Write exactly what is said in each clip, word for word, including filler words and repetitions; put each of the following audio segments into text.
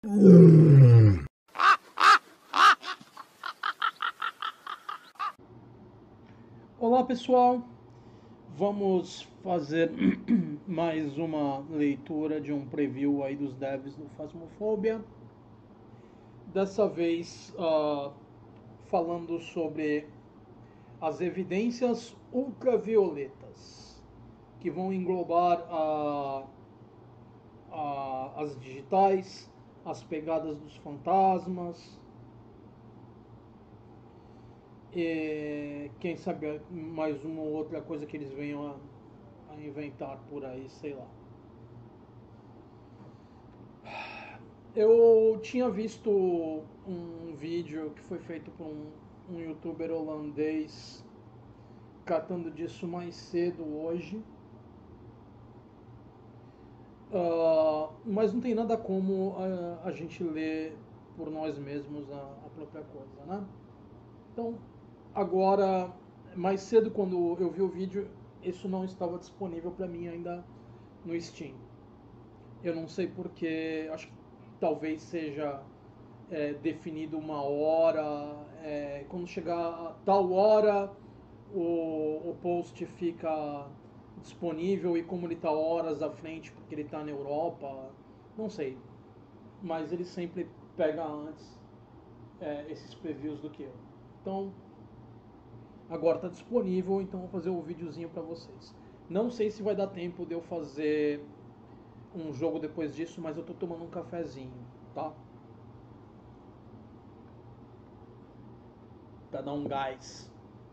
Olá pessoal, vamos fazer mais uma leitura de um preview aí dos devs do Phasmophobia. Dessa vez uh, falando sobre as evidências ultravioletas, que vão englobar uh, uh, as digitais, as pegadas dos fantasmas, e quem sabe mais uma ou outra coisa que eles venham a, a inventar por aí, sei lá. Eu tinha visto um vídeo que foi feito por um, um youtuber holandês tratando disso mais cedo hoje, uh, mas não tem nada como a, a gente ler por nós mesmos a, a própria coisa, né? Então, agora, mais cedo quando eu vi o vídeo, isso não estava disponível para mim ainda no Steam. Eu não sei porque, acho que talvez seja é, definido uma hora, é, quando chegar a tal hora o, o post fica disponível, e como ele está horas à frente porque ele está na Europa, não sei. Mas ele sempre pega antes é, esses previews do que eu. Então, agora está disponível, então vou fazer um videozinho para vocês. Não sei se vai dar tempo de eu fazer um jogo depois disso, mas eu tô tomando um cafezinho, tá? Pra dar um gás.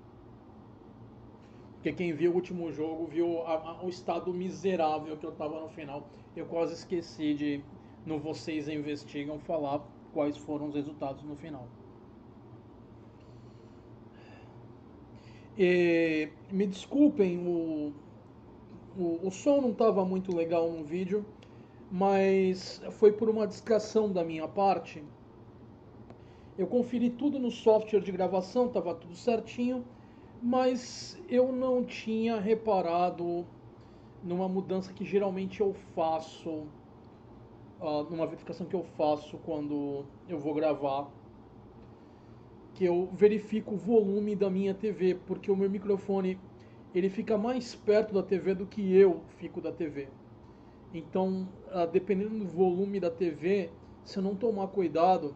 Porque quem viu o último jogo viu a, a, o estado miserável que eu tava no final. Eu quase esqueci de, no Vocês Investigam, falar quais foram os resultados no final. E, me desculpem, o, o, o som não estava muito legal no vídeo, mas foi por uma distração da minha parte. Eu conferi tudo no software de gravação, estava tudo certinho, mas eu não tinha reparado numa mudança que geralmente eu faço, uh, numa verificação que eu faço quando eu vou gravar, que eu verifico o volume da minha T V, porque o meu microfone ele fica mais perto da T V do que eu fico da T V. Então, uh, dependendo do volume da T V, se eu não tomar cuidado,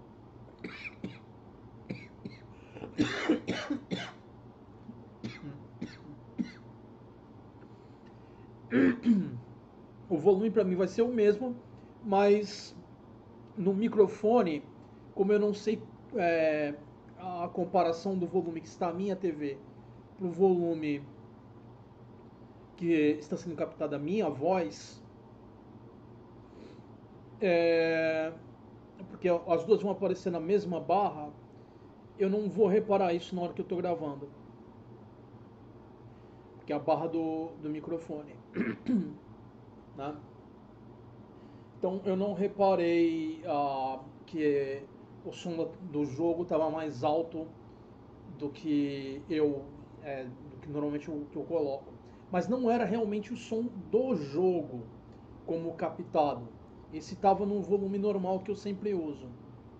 o volume para mim vai ser o mesmo, mas no microfone, como eu não sei é, a comparação do volume que está a minha T V para o volume que está sendo captada a minha voz, é, porque as duas vão aparecer na mesma barra, eu não vou reparar isso na hora que eu estou gravando, que é a barra do, do microfone. Né? Então eu não reparei ah, que o som do jogo estava mais alto do que eu é, do que normalmente eu, que eu coloco. Mas não era realmente o som do jogo como captado. Esse estava no volume normal que eu sempre uso.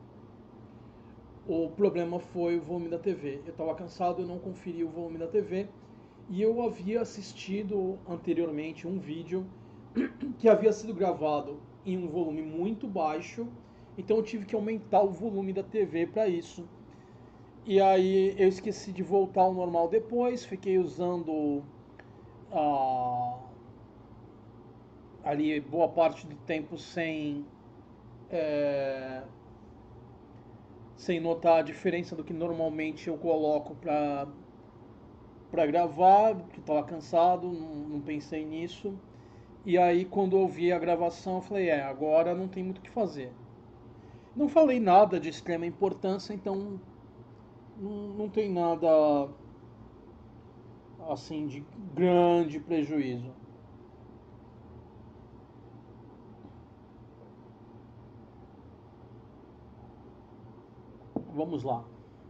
O problema foi o volume da T V. Eu estava cansado, eu não conferi o volume da T V. E eu havia assistido anteriormente um vídeo que havia sido gravado em um volume muito baixo. Então eu tive que aumentar o volume da T V para isso. E aí eu esqueci de voltar ao normal depois, fiquei usando ah, ali boa parte do tempo sem é, sem notar a diferença do que normalmente eu coloco para para gravar, porque estava cansado, não, não pensei nisso. E aí quando eu vi a gravação eu falei, é, agora não tem muito o que fazer. Não falei nada de extrema importância, então não, não tem nada assim de grande prejuízo. Vamos lá.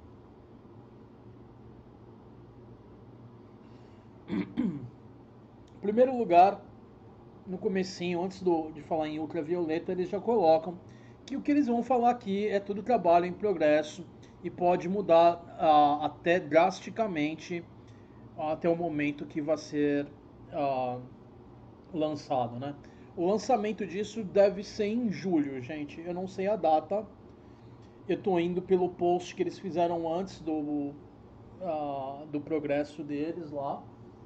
Em primeiro lugar, no comecinho, antes do, de falar em ultravioleta, eles já colocam que o que eles vão falar aqui é tudo trabalho em progresso e pode mudar uh, até drasticamente uh, até o momento que vai ser uh, lançado, né? O lançamento disso deve ser em julho, gente. Eu não sei a data. Eu estou indo pelo post que eles fizeram antes do, uh, do progresso deles lá.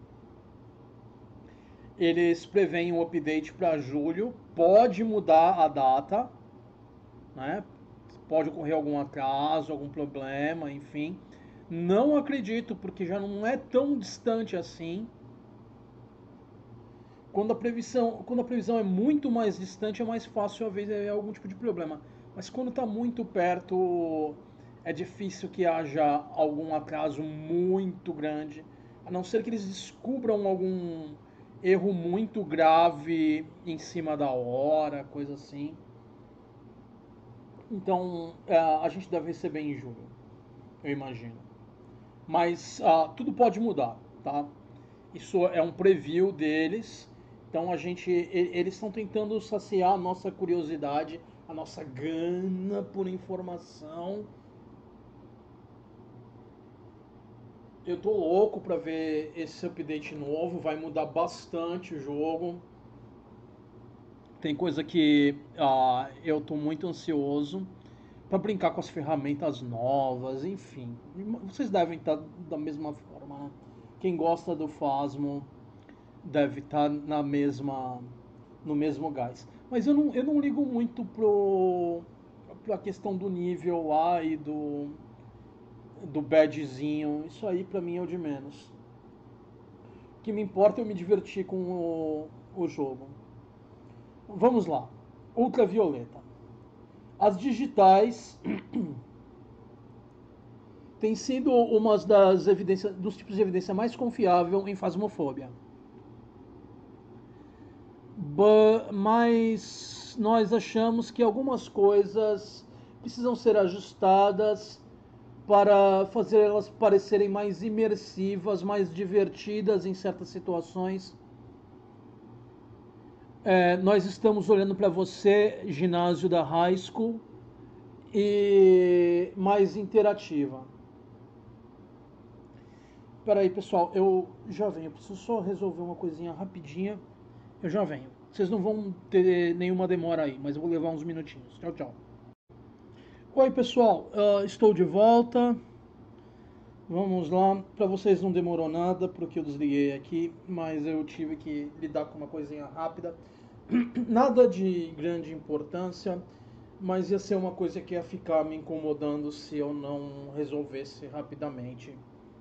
Eles preveem um update para julho. Pode mudar a data, né? Pode ocorrer algum atraso, algum problema, enfim. Não acredito, porque já não é tão distante assim. Quando a previsão, quando a previsão é muito mais distante, é mais fácil haver algum tipo de problema. Mas quando está muito perto, é difícil que haja algum atraso muito grande, a não ser que eles descubram algum erro muito grave em cima da hora, coisa assim. Então, a gente deve receber em julho, eu imagino. Mas uh, tudo pode mudar, tá? Isso é um preview deles. Então a gente, eles estão tentando saciar a nossa curiosidade, a nossa gana por informação. Eu tô louco para ver esse update novo, vai mudar bastante o jogo. Tem coisa que uh, eu tô muito ansioso para brincar com as ferramentas novas, enfim. Vocês devem estar da mesma forma, né? Quem gosta do Phasmo deve estar na mesma, no mesmo gás. Mas eu não, eu não ligo muito pro, pra questão do nível lá e do, do badzinho. Isso aí pra mim é o de menos. O que me importa é eu me divertir com o, o jogo. Vamos lá. Ultravioleta. As digitais têm sido uma das evidências, dos tipos de evidência mais confiável em phasmophobia. Mas nós achamos que algumas coisas precisam ser ajustadas para fazer elas parecerem mais imersivas, mais divertidas em certas situações. É, nós estamos olhando para você, ginásio da high school, e mais interativa. Espera aí, pessoal, eu já venho. Eu preciso só resolver uma coisinha rapidinha. Eu já venho. Vocês não vão ter nenhuma demora aí, mas eu vou levar uns minutinhos. Tchau, tchau. Oi, pessoal. Uh, estou de volta. Vamos lá. Para vocês não demorou nada, porque eu desliguei aqui, mas eu tive que lidar com uma coisinha rápida. Nada de grande importância, mas ia ser uma coisa que ia ficar me incomodando se eu não resolvesse rapidamente.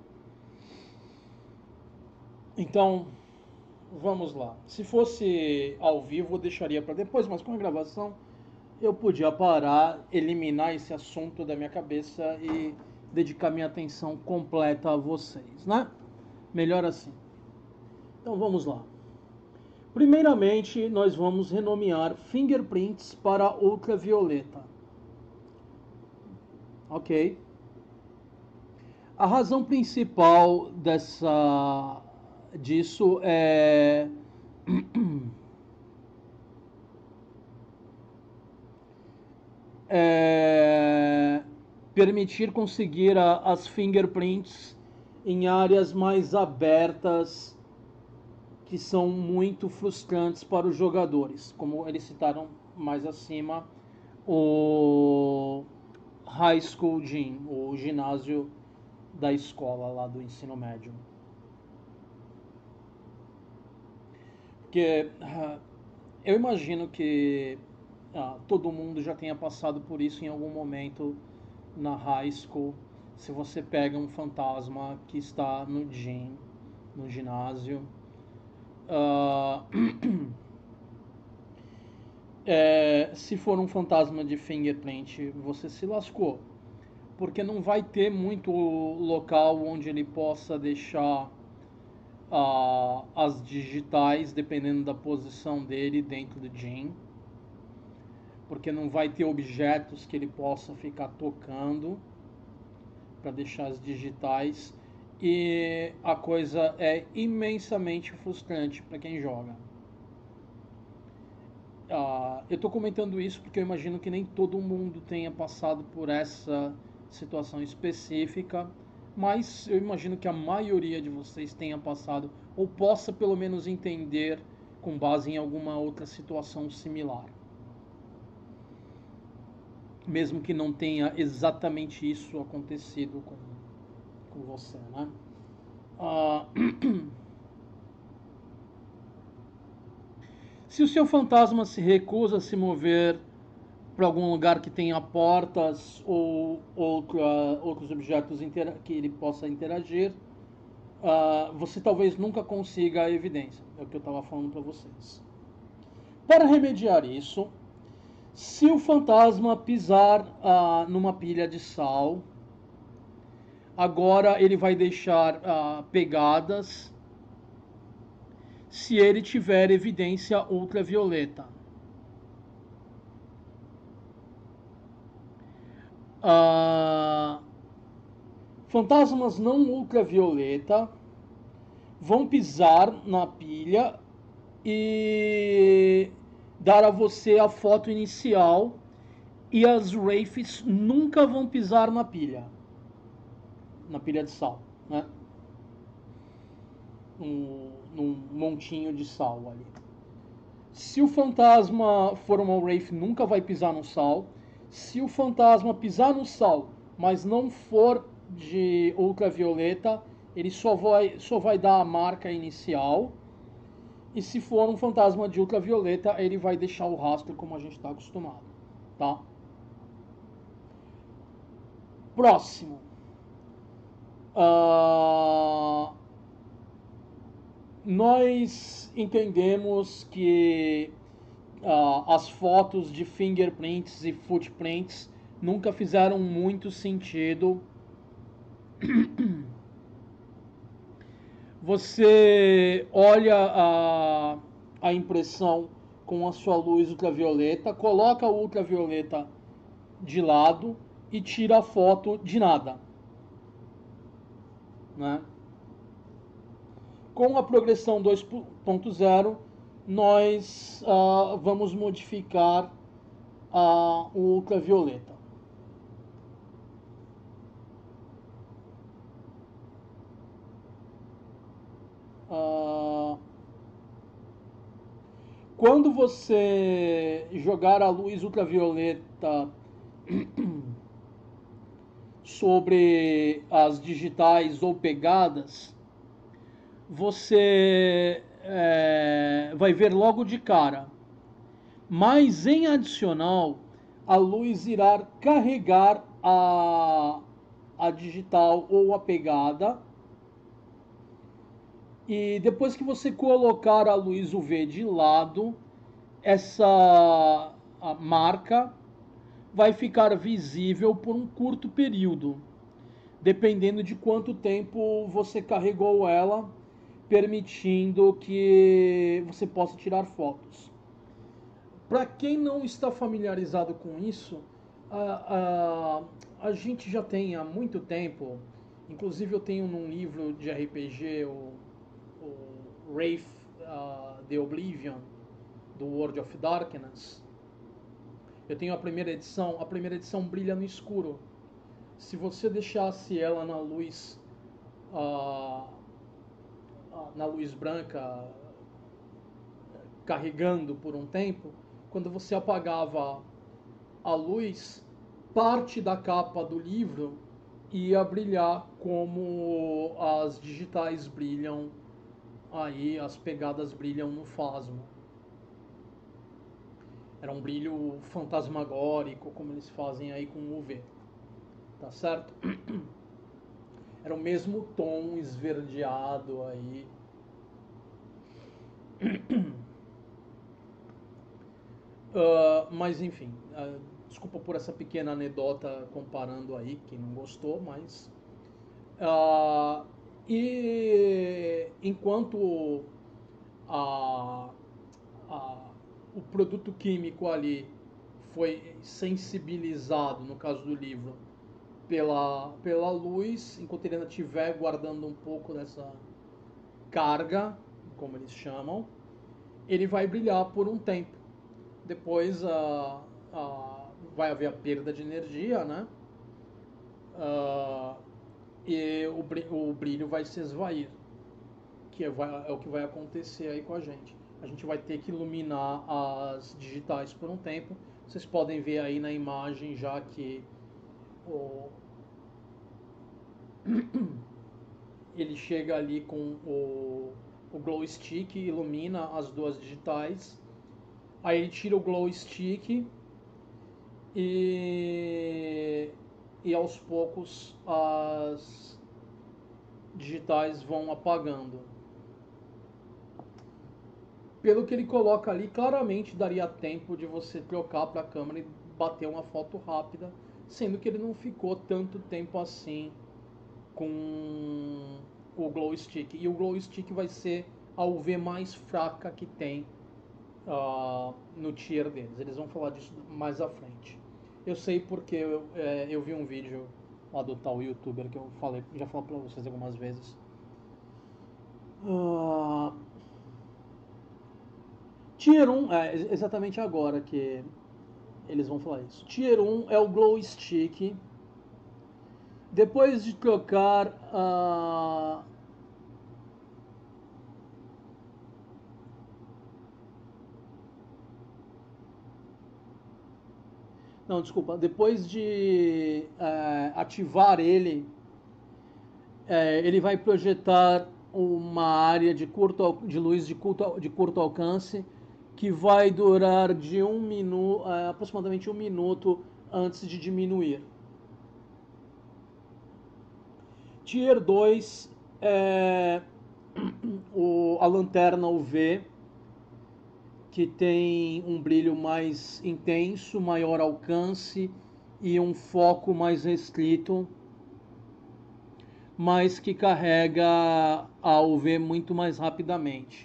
Então, vamos lá. Se fosse ao vivo, eu deixaria para depois, mas com a gravação eu podia parar, eliminar esse assunto da minha cabeça e dedicar minha atenção completa a vocês, né? Melhor assim. Então vamos lá. Primeiramente, nós vamos renomear fingerprints para ultravioleta. Ok? A razão principal dessa disso é é permitir conseguir a, as fingerprints em áreas mais abertas que são muito frustrantes para os jogadores, como eles citaram mais acima, o High School Gym, o ginásio da escola lá do ensino médio. Porque uh, eu imagino que uh, todo mundo já tenha passado por isso em algum momento na high school. Se você pega um fantasma que está no gym, no ginásio, uh, é, se for um fantasma de fingerprint, você se lascou, porque não vai ter muito local onde ele possa deixar uh, as digitais, dependendo da posição dele dentro do gym, porque não vai ter objetos que ele possa ficar tocando para deixar as digitais, e a coisa é imensamente frustrante para quem joga. Uh, eu estou comentando isso porque eu imagino que nem todo mundo tenha passado por essa situação específica, mas eu imagino que a maioria de vocês tenha passado ou possa pelo menos entender com base em alguma outra situação similar. Mesmo que não tenha exatamente isso acontecido com, com você, né? Ah, se o seu fantasma se recusa a se mover para algum lugar que tenha portas ou outra, outros objetos que ele possa interagir, uh, você talvez nunca consiga a evidência. É o que eu estava falando para vocês. Para remediar isso, se o fantasma pisar uh, numa pilha de sal, agora ele vai deixar uh, pegadas se ele tiver evidência ultravioleta. Uh, fantasmas não ultravioleta vão pisar na pilha e dar a você a foto inicial, e as wraiths nunca vão pisar na pilha, na pilha de sal, né? Um, num montinho de sal ali. Se o fantasma for uma wraith, nunca vai pisar no sal. Se o fantasma pisar no sal, mas não for de ultravioleta, ele só vai, só vai dar a marca inicial. E se for um fantasma de ultravioleta, ele vai deixar o rastro como a gente está acostumado, tá? Próximo. Uh, nós entendemos que Uh, as fotos de fingerprints e footprints nunca fizeram muito sentido. Você olha a, a impressão com a sua luz ultravioleta, coloca o ultravioleta de lado e tira a foto de nada, né? Com a progressão dois ponto zero, nós uh, vamos modificar uh, o ultravioleta. Uh, quando você jogar a luz ultravioleta sobre as digitais ou pegadas, você é, vai ver logo de cara. Mas em adicional, a luz irá carregar a, a digital ou a pegada. E depois que você colocar a luz U V de lado, essa a marca vai ficar visível por um curto período, dependendo de quanto tempo você carregou ela, permitindo que você possa tirar fotos. Para quem não está familiarizado com isso, a, a, a gente já tem há muito tempo, inclusive eu tenho num livro de R P G, o, o Wraith uh, The Oblivion, do World of Darkness. Eu tenho a primeira edição, a primeira edição brilha no escuro. Se você deixasse ela na luz, uh, na luz branca, carregando por um tempo, quando você apagava a luz, parte da capa do livro ia brilhar como as digitais brilham aí, as pegadas brilham no Phasmo. Era um brilho fantasmagórico, como eles fazem aí com o U V. Tá certo? Era o mesmo tom esverdeado aí. Uh, mas enfim, uh, desculpa por essa pequena anedota comparando aí, quem não gostou, mas... Uh, e enquanto a, a, o produto químico ali foi sensibilizado, no caso do livro, pela, pela luz, enquanto ele ainda estiver guardando um pouco dessa carga, como eles chamam, ele vai brilhar por um tempo. depois a, a, vai haver a perda de energia, né? Uh, e o, o brilho vai se esvair, que é, vai, é o que vai acontecer aí com a gente. A gente vai ter que iluminar as digitais por um tempo. Vocês podem ver aí na imagem já que o, ele chega ali com o, o glow stick, ilumina as duas digitais. Aí ele tira o glow stick e, e aos poucos as digitais vão apagando. Pelo que ele coloca ali, claramente daria tempo de você trocar para a câmera e bater uma foto rápida, sendo que ele não ficou tanto tempo assim com o glow stick. E o glow stick vai ser a U V mais fraca que tem uh, no tier deles. Eles vão falar disso mais à frente. Eu sei porque eu, é, eu vi um vídeo lá do tal youtuber que eu falei, já falei para vocês algumas vezes. Uh, Tier um, é exatamente agora que eles vão falar isso. Tier um é o glow stick. Depois de trocar a... Não, desculpa. Depois de é, ativar ele, é, ele vai projetar uma área de, curto, de luz de curto, de curto alcance que vai durar de um minuto, é, aproximadamente um minuto antes de diminuir. Tier dois é o, a lanterna U V, que tem um brilho mais intenso, maior alcance e um foco mais restrito, mas que carrega a U V muito mais rapidamente.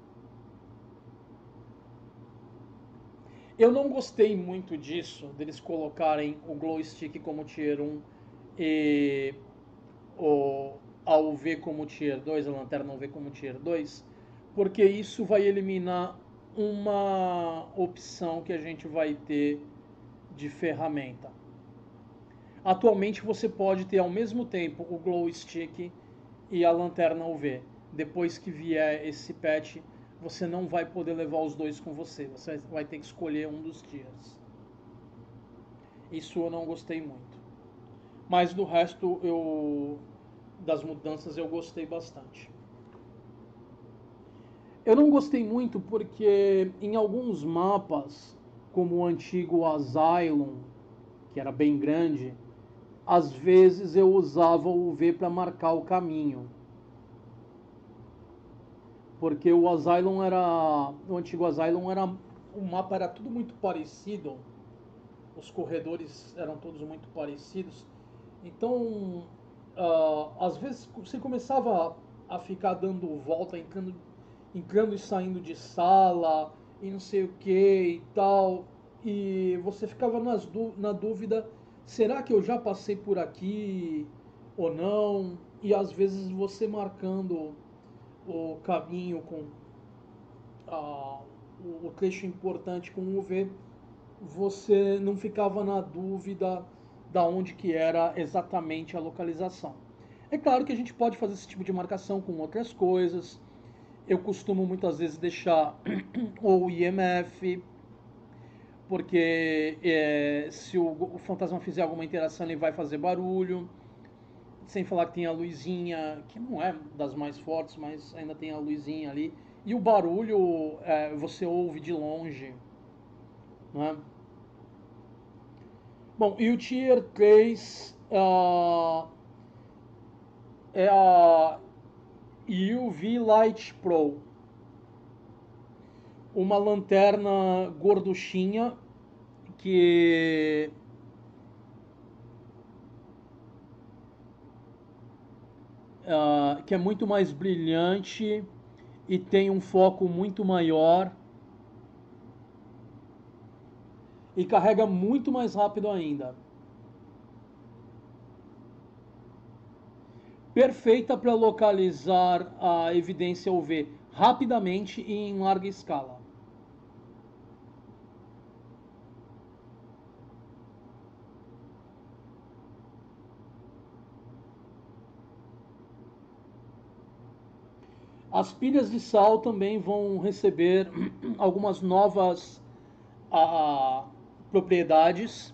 Eu não gostei muito disso, deles colocarem o Glow Stick como Tier um e o, a U V como Tier dois, a lanterna U V como Tier dois, porque isso vai eliminar uma opção que a gente vai ter de ferramenta. Atualmente você pode ter ao mesmo tempo o Glow Stick e a lanterna U V. Depois que vier esse patch, você não vai poder levar os dois com você. Você vai ter que escolher um dos tiers. Isso eu não gostei muito. Mas do resto eu, das mudanças eu gostei bastante. Eu não gostei muito porque em alguns mapas, como o antigo Asylum, que era bem grande, às vezes eu usava o U V para marcar o caminho. Porque o Asylum era, o antigo Asylum era, o mapa era tudo muito parecido, os corredores eram todos muito parecidos. Então, uh, às vezes você começava a ficar dando volta, entrando, entrando e saindo de sala e não sei o que e tal, e você ficava nas, na dúvida, será que eu já passei por aqui ou não? E às vezes você marcando o caminho com a, o, o trecho importante com o U V, você não ficava na dúvida da onde que era exatamente a localização. É claro que a gente pode fazer esse tipo de marcação com outras coisas. Eu costumo muitas vezes deixar o I M F, porque é, se o, o fantasma fizer alguma interação ele vai fazer barulho. Sem falar que tem a luzinha, que não é das mais fortes, mas ainda tem a luzinha ali. E o barulho é, você ouve de longe. Não é? Bom, e o Tier três uh, é a U V Light Pro. Uma lanterna gorduchinha que uh, que é muito mais brilhante e tem um foco muito maior e carrega muito mais rápido ainda. Perfeita para localizar a evidência U V rapidamente e em larga escala. As pilhas de sal também vão receber algumas novas a, propriedades,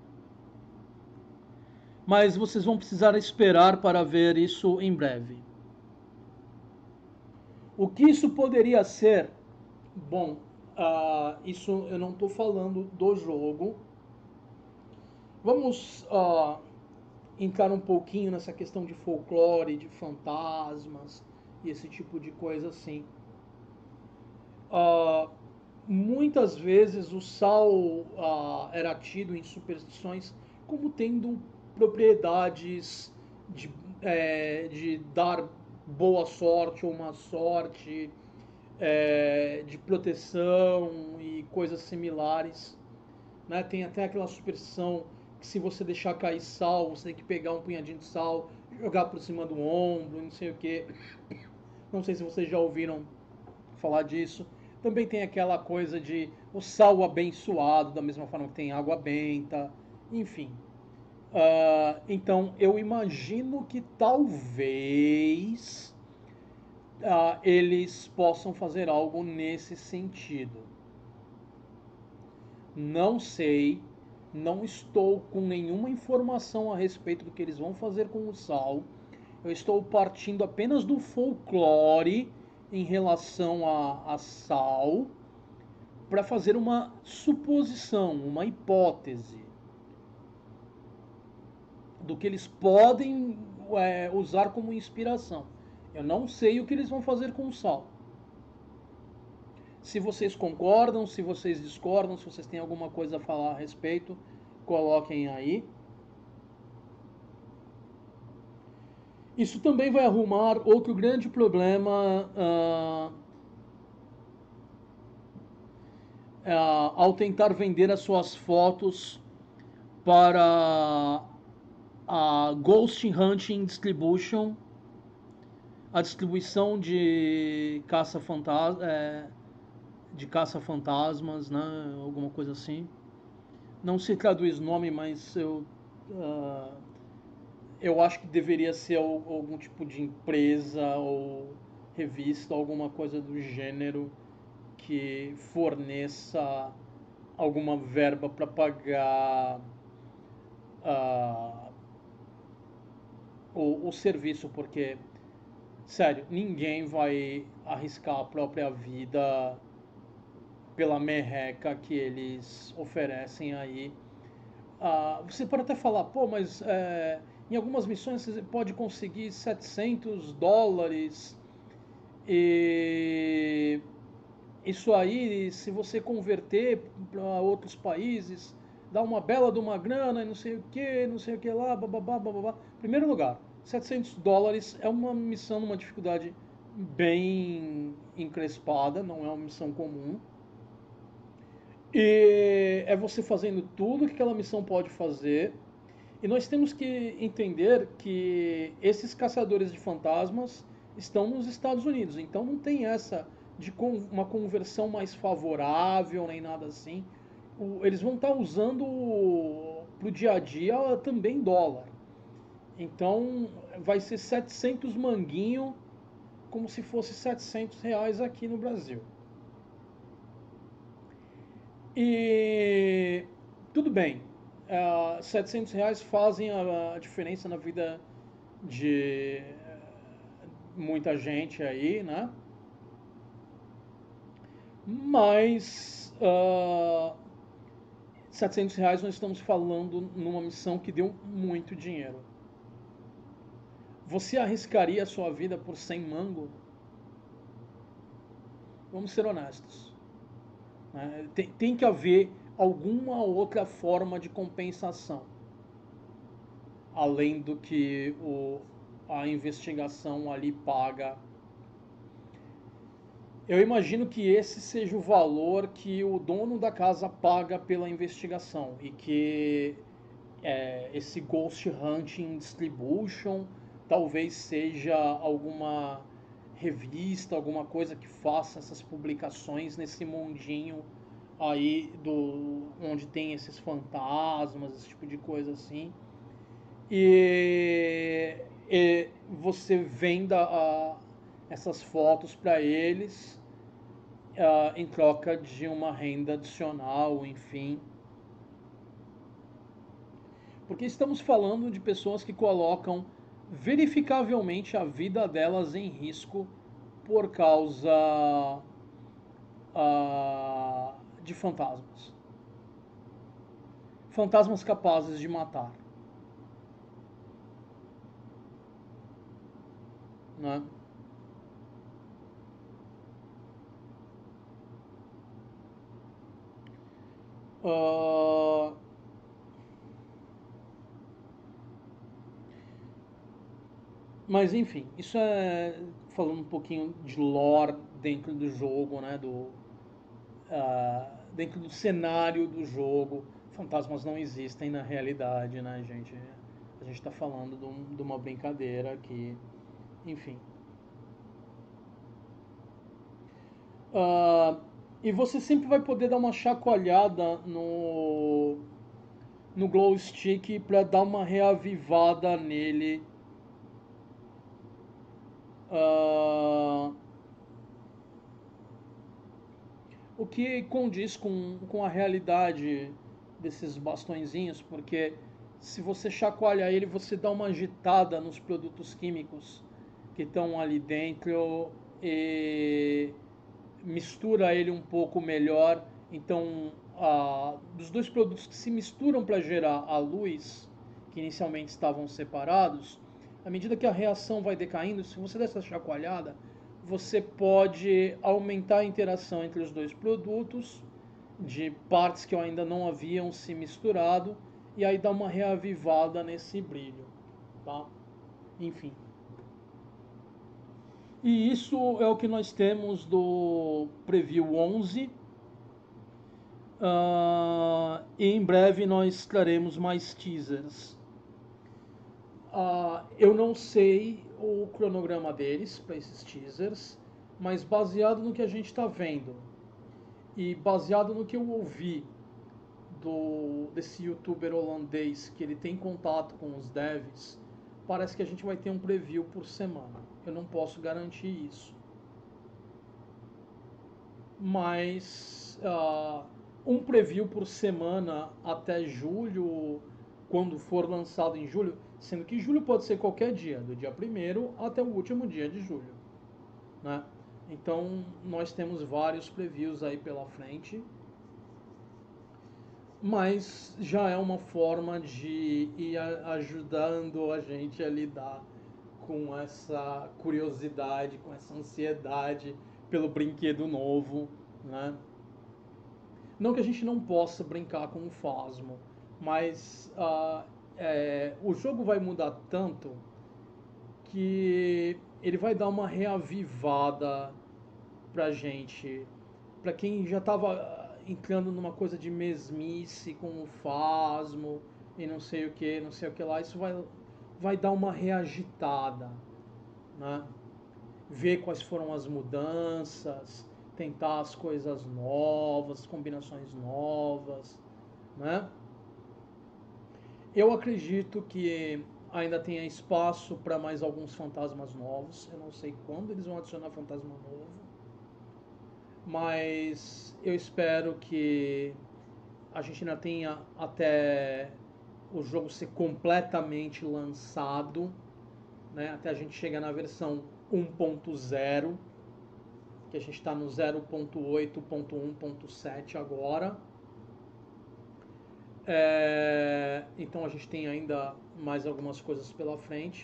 mas vocês vão precisar esperar para ver isso em breve. O que isso poderia ser? Bom, uh, isso eu não estou falando do jogo. Vamos uh, entrar um pouquinho nessa questão de folclore, de fantasmas e esse tipo de coisa assim. Uh, muitas vezes o sal uh, era tido em superstições como tendo propriedades de, é, de dar boa sorte ou má sorte, é, de proteção e coisas similares. Né? Tem até aquela superstição que se você deixar cair sal, você tem que pegar um punhadinho de sal, jogar por cima do ombro, não sei o que. Não sei se vocês já ouviram falar disso. Também tem aquela coisa de o sal abençoado, da mesma forma que tem água benta, enfim. Uh, então eu imagino que talvez uh, eles possam fazer algo nesse sentido. Não sei, não estou com nenhuma informação a respeito do que eles vão fazer com o sal. Eu estou partindo apenas do folclore em relação a, a sal para fazer uma suposição, uma hipótese do que eles podem é, usar como inspiração. Eu não sei o que eles vão fazer com o sal. Se vocês concordam, se vocês discordam, se vocês têm alguma coisa a falar a respeito, coloquem aí. Isso também vai arrumar outro grande problema uh, uh, ao tentar vender as suas fotos para a Ghost Hunting Distribution, a distribuição de caça-fantasmas, é, de caça-fantasmas, né, alguma coisa assim. Não se traduz o nome, mas eu uh, eu acho que deveria ser algum tipo de empresa ou revista, alguma coisa do gênero que forneça alguma verba para pagar uh, o, o serviço, porque, sério, ninguém vai arriscar a própria vida pela merreca que eles oferecem aí. Uh, você pode até falar, pô, mas é, em algumas missões você pode conseguir setecentos dólares e isso aí, se você converter para outros países, dá uma bela de uma grana e não sei o que, não sei o que lá, bababá, bababá. Primeiro lugar, setecentos dólares é uma missão numa dificuldade bem encrespada, não é uma missão comum. E é você fazendo tudo que aquela missão pode fazer. E nós temos que entender que esses caçadores de fantasmas estão nos Estados Unidos. Então não tem essa de uma conversão mais favorável nem nada assim. Eles vão estar usando para o dia a dia também dólar. Então vai ser setecentos manguinho como se fosse setecentos reais aqui no Brasil. E tudo bem, uh, setecentos reais fazem a, a diferença na vida de muita gente aí, né? Mas uh, setecentos reais nós estamos falando numa missão que deu muito dinheiro. Você arriscaria a sua vida por cem mango? Vamos ser honestos. Tem, tem que haver alguma outra forma de compensação, além do que o, a investigação ali paga. Eu imagino que esse seja o valor que o dono da casa paga pela investigação e que é, esse Ghost Hunting Distribution talvez seja alguma revista, alguma coisa que faça essas publicações nesse mundinho aí do onde tem esses fantasmas, esse tipo de coisa assim. E, e você venda a, essas fotos para eles, uh, em troca de uma renda adicional, enfim. Porque estamos falando de pessoas que colocam verificavelmente a vida delas em risco por causa uh, de fantasmas. Fantasmas capazes de matar. Né? Uh, mas enfim, isso é falando um pouquinho de lore dentro do jogo, né? Do, uh, dentro do cenário do jogo. Fantasmas não existem na realidade, né, gente? A gente está falando de, um, de uma brincadeira que, enfim. Uh, e você sempre vai poder dar uma chacoalhada no, no glow stick para dar uma reavivada nele. Uh, o que condiz com, com a realidade desses bastõezinhos, porque se você chacoalha ele, você dá uma agitada nos produtos químicos que estão ali dentro e mistura ele um pouco melhor. Então, a, dos dois produtos que se misturam para gerar a luz, que inicialmente estavam separados, à medida que a reação vai decaindo, se você der essa chacoalhada, você pode aumentar a interação entre os dois produtos, de partes que ainda não haviam se misturado, e aí dar uma reavivada nesse brilho, tá? Enfim. E isso é o que nós temos do Preview onze. Uh, e em breve nós traremos mais teasers. Uh, eu não sei o cronograma deles para esses teasers, mas baseado no que a gente está vendo e baseado no que eu ouvi do, desse youtuber holandês, que ele tem contato com os devs, parece que a gente vai ter um preview por semana. Eu não posso garantir isso. Mas uh, um preview por semana até julho, quando for lançado em julho, sendo que julho pode ser qualquer dia, do dia primeiro até o último dia de julho, né? Então nós temos vários previews aí pela frente, mas já é uma forma de ir ajudando a gente a lidar com essa curiosidade, com essa ansiedade pelo brinquedo novo, né? Não que a gente não possa brincar com o Phasmo, mas uh, é, o jogo vai mudar tanto que ele vai dar uma reavivada pra gente, pra quem já estava entrando numa coisa de mesmice com o Phasmo e não sei o que, não sei o que lá, isso vai, vai dar uma reagitada, né? Ver quais foram as mudanças, tentar as coisas novas, combinações novas, né? Eu acredito que ainda tenha espaço para mais alguns fantasmas novos. Eu não sei quando eles vão adicionar fantasma novo, mas eu espero que a gente ainda tenha até o jogo ser completamente lançado, né? Até a gente chegar na versão um ponto zero, que a gente está no zero ponto oito ponto um ponto sete agora. É, então a gente tem ainda mais algumas coisas pela frente.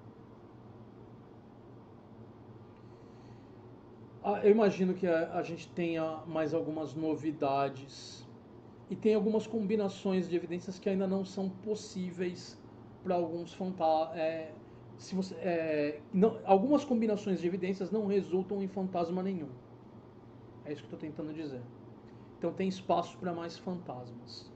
Ah, eu imagino que a, a gente tenha mais algumas novidades e tem algumas combinações de evidências que ainda não são possíveis para alguns fantasmas. É, se você, é, não, algumas combinações de evidências não resultam em fantasma nenhum. É isso que eu estou tentando dizer. Então tem espaço para mais fantasmas.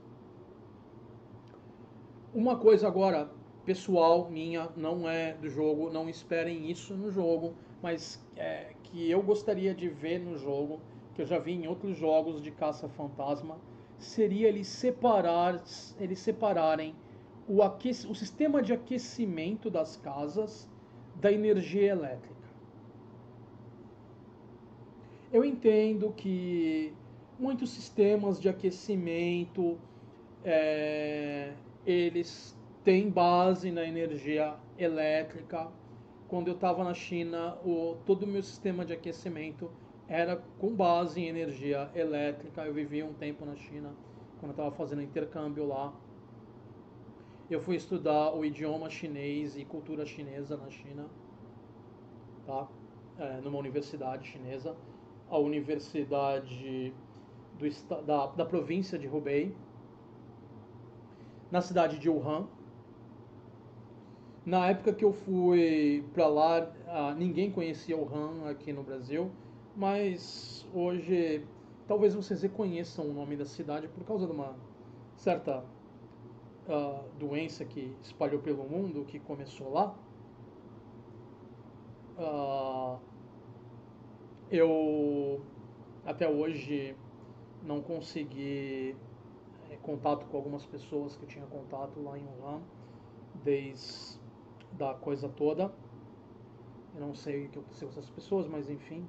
Uma coisa agora, pessoal, minha, não é do jogo, não esperem isso no jogo, mas é, que eu gostaria de ver no jogo, que eu já vi em outros jogos de caça-fantasma, seria eles, separar, eles separarem o, aquec- o sistema de aquecimento das casas da energia elétrica. eu entendo que muitos sistemas de aquecimento, é, eles têm base na energia elétrica. Quando eu estava na China, o, todo o meu sistema de aquecimento era com base em energia elétrica. Eu vivi um tempo na China, quando eu estava fazendo intercâmbio lá. Eu fui estudar o idioma chinês e cultura chinesa na China, tá? É, numa universidade chinesa, a universidade do, da, da província de Hubei, na cidade de Wuhan. Na época que eu fui para lá, ah, ninguém conhecia Wuhan aqui no Brasil, mas hoje talvez vocês reconheçam o nome da cidade por causa de uma certa uh, doença que espalhou pelo mundo, que começou lá. Uh, eu até hoje não consegui é, contato com algumas pessoas que eu tinha contato lá em Wuhan, desde da coisa toda. Eu não sei o que aconteceu com essas pessoas, mas enfim.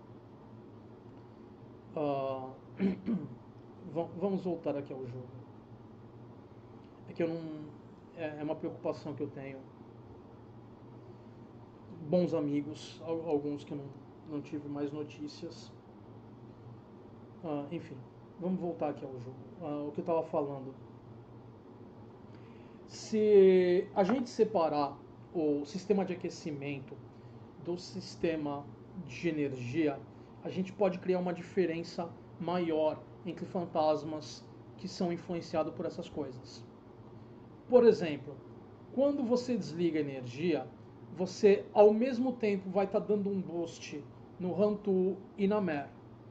Uh, vamos voltar aqui ao jogo. É que eu não. É uma preocupação que eu tenho. Bons amigos, alguns que eu não, não tive mais notícias. Uh, enfim, vamos voltar aqui ao jogo. Uh, o que eu estava falando. Se a gente separar o sistema de aquecimento do sistema de energia, a gente pode criar uma diferença maior entre fantasmas que são influenciados por essas coisas. Por exemplo, quando você desliga a energia, você ao mesmo tempo vai estar tá dando um boost no Hantu e na Mer.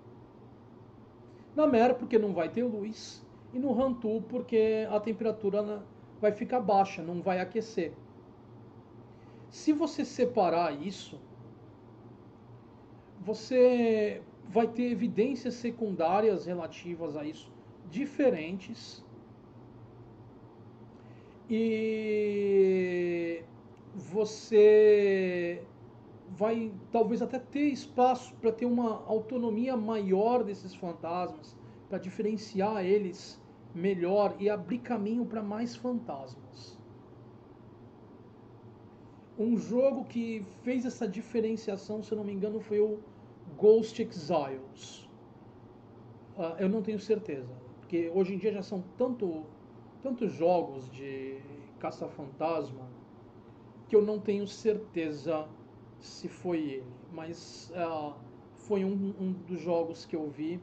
Na Mer porque não vai ter luz, e no Hantu porque a temperatura vai ficar baixa, não vai aquecer. Se você separar isso, você vai ter evidências secundárias relativas a isso diferentes, e você vai talvez até ter espaço para ter uma autonomia maior desses fantasmas, para diferenciar eles melhor e abrir caminho para mais fantasmas. Um jogo que fez essa diferenciação, se eu não me engano, foi o Ghost Exiles. Uh, eu não tenho certeza, porque hoje em dia já são tanto, tantos jogos de caça-fantasma que eu não tenho certeza se foi ele. Mas uh, foi um, um dos jogos que eu vi.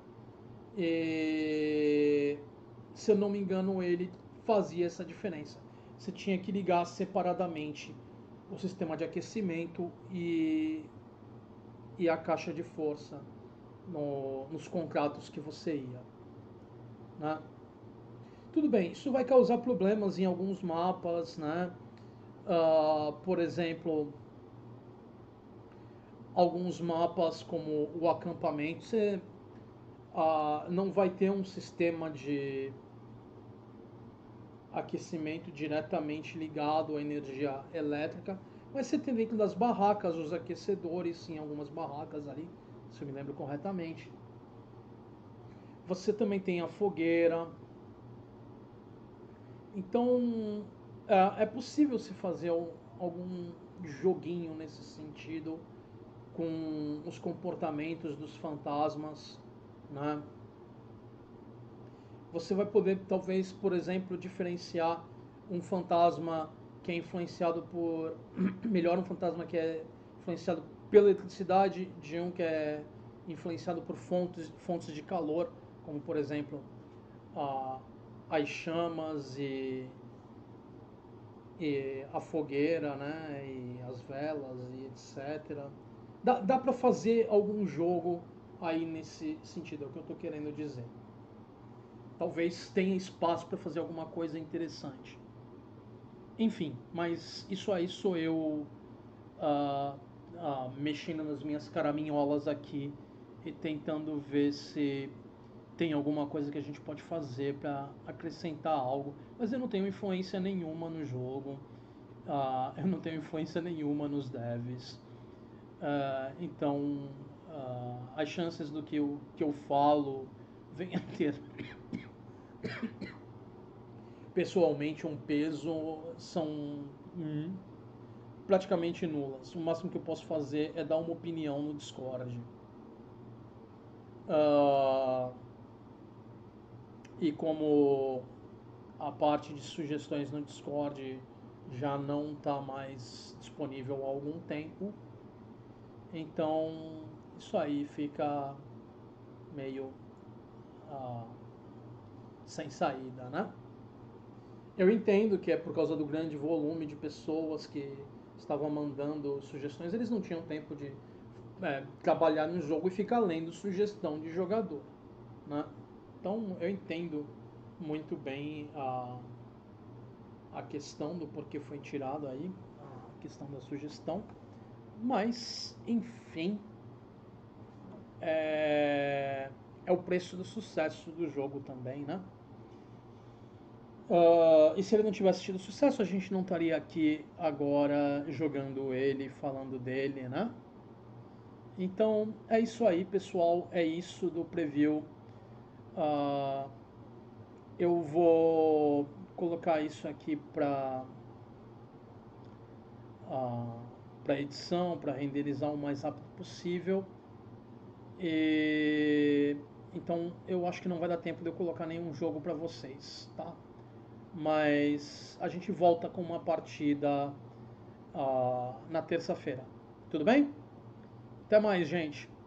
E, se eu não me engano, ele fazia essa diferença. Você tinha que ligar separadamente o sistema de aquecimento e, e a caixa de força no, nos contratos que você ia, né? Tudo bem, isso vai causar problemas em alguns mapas, né? Uh, por exemplo, alguns mapas como o acampamento, você uh, não vai ter um sistema de aquecimento diretamente ligado à energia elétrica, mas você tem dentro das barracas os aquecedores, em algumas barracas ali, se eu me lembro corretamente. Você também tem a fogueira. Então é possível se fazer algum joguinho nesse sentido com os comportamentos dos fantasmas, né? Você vai poder, talvez, por exemplo, diferenciar um fantasma que é influenciado por... melhor um fantasma que é influenciado pela eletricidade de um que é influenciado por fontes, fontes de calor, como, por exemplo, a, as chamas e, e a fogueira, né? E as velas e etcétera. Dá, dá para fazer algum jogo aí nesse sentido, é o que eu estou querendo dizer. Talvez tenha espaço para fazer alguma coisa interessante. Enfim, mas isso aí sou eu uh, uh, mexendo nas minhas caraminholas aqui e tentando ver se tem alguma coisa que a gente pode fazer para acrescentar algo. Mas eu não tenho influência nenhuma no jogo, uh, eu não tenho influência nenhuma nos devs. Uh, então uh, as chances do que eu, que eu falo venha a ter pessoalmente um peso são hum, praticamente nulas. O máximo que eu posso fazer é dar uma opinião no Discord. Uh, e como a parte de sugestões no Discord já não está mais disponível há algum tempo, então isso aí fica meio uh, sem saída, né? Eu entendo que é por causa do grande volume de pessoas que estavam mandando sugestões, eles não tinham tempo de é, trabalhar no jogo e ficar lendo sugestão de jogador, né? Então eu entendo muito bem a, a questão do porquê foi tirado aí, a questão da sugestão, mas enfim, é, é o preço do sucesso do jogo também, né? Uh, e se ele não tivesse tido sucesso, a gente não estaria aqui agora jogando ele, falando dele, né? Então é isso aí, pessoal. É isso do preview. Uh, eu vou colocar isso aqui para uh, para edição, para renderizar o mais rápido possível. E então eu acho que não vai dar tempo de eu colocar nenhum jogo para vocês, tá? Mas a gente volta com uma partida uh, na terça-feira. Tudo bem? Até mais, gente.